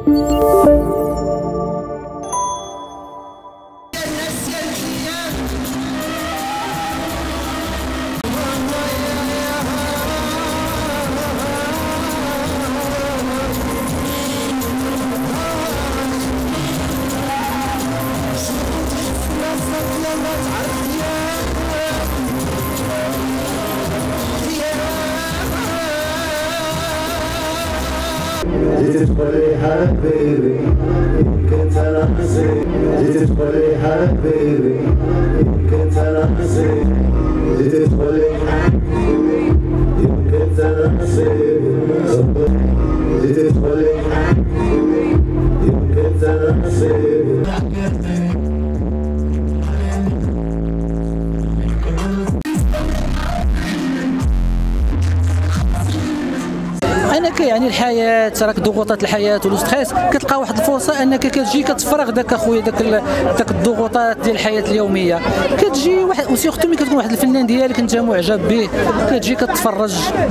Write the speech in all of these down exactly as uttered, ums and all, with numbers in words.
جيت تقولي حبيبي كنت انا حسيت، جيت تقولي حبيبي كنت انا حسيت، جيت تقولي كنت انا حسيت، جيت تقولي كنت انا حسيت. انا كيعني الحياه، راك ضغوطات الحياه والستريس، كتلقى واحد الفرصه انك كتجي كتفرغ داك اخويا داك داك الضغوطات ديال الحياه اليوميه، كتجي واحد وسيرتو ملي كتكون واحد الفنان ديالك انت معجب به، كتجي كتفرج،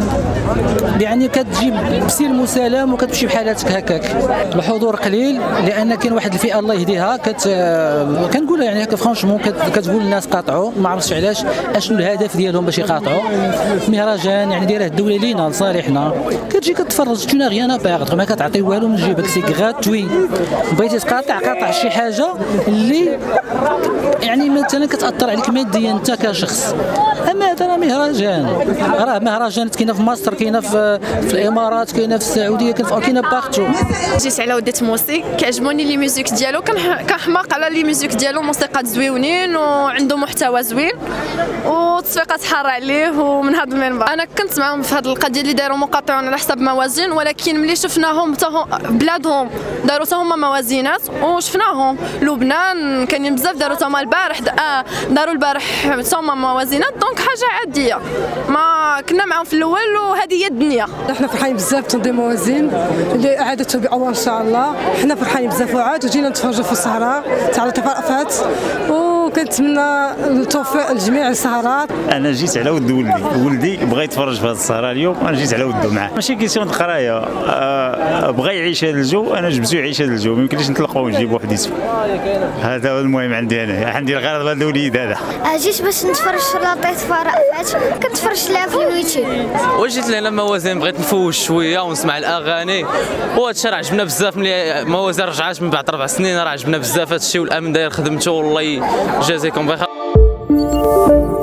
يعني كتجي بسلم وسلام وكتمشي بحالاتك هكاك. الحضور قليل لان كاين واحد الفئه الله يهديها كت كنقولها يعني هكا فرانشمون، كتقول الناس قاطعوا، ما عرفتش علاش، اشنو الهدف ديالهم باش يقاطعوا مهرجان يعني دايره الدوله لينا لصالحنا، كتجي كتفرج تو ريان ا بيردر، ما كتعطي والو من جيبك، سي غراتوي. بغيتي تقاطع قاطع شي حاجه اللي يعني مثلا كتاثر عليك ماديا انت كشخص. اما هذا راه مهرجان، راه مهرجانات كاينه في مصر، كاينه في, في الامارات، كاينه في السعوديه، كاينه بارتو. جيت على وديت موسيقى، كيعجبوني لي ميوزيك ديالو، كنحماق على لي ميوزيك ديالو، موسيقات زويونين وعنده محتوى زوين والتصفيقات حاره عليه. ومن هذا المنبر انا كنت معاهم في هذه القضيه اللي داروا مقاطعون على حساب موازين، ولكن ملي شفناهم بلادهم داروا حتى هما موازينات وشفناهم. لبنان كاينين بزاف داروا حتى هما البارح، اه داروا البارح حتى هما موازينات، دونك حاجه عاديه، ما كنا معاهم في الاول وهذه هي الدنيا. احنا فرحانين بزاف تنظيم موازين اللي اعادته باول ان شاء الله، حنا فرحانين بزاف وعاد وجينا نتفرجوا في السهره تاع التفرقات، وكنتمنى التوفيق لجميع السهرات. انا جيت على ود ولدي، ولدي بغى يتفرج في هذه السهره اليوم، انا جيت على ودو معاه، ماشي كيسيون القرايه، أه بغى يعيش هذا الجو، انا جبتو يعيش هذا الجو، ما يمكنليش نطلقوا ونجيب وحديتو. هذا هو المهم عندي انا، عندي الغرض هذا الوليد هذا. جيت باش نتفرج في لاطيط فرقات، كنتفرج لها في اليوتيوب. وجيت لهنا موازين، بغيت نفوش شويه ونسمع الاغاني، وهذا الشيء راه عجبنا بزاف. ملي موازين رجعات من بعد اربع سنين راه عجبنا بزاف هذا الشيء، والامن داير خدمته، والله يجازيكم بخير.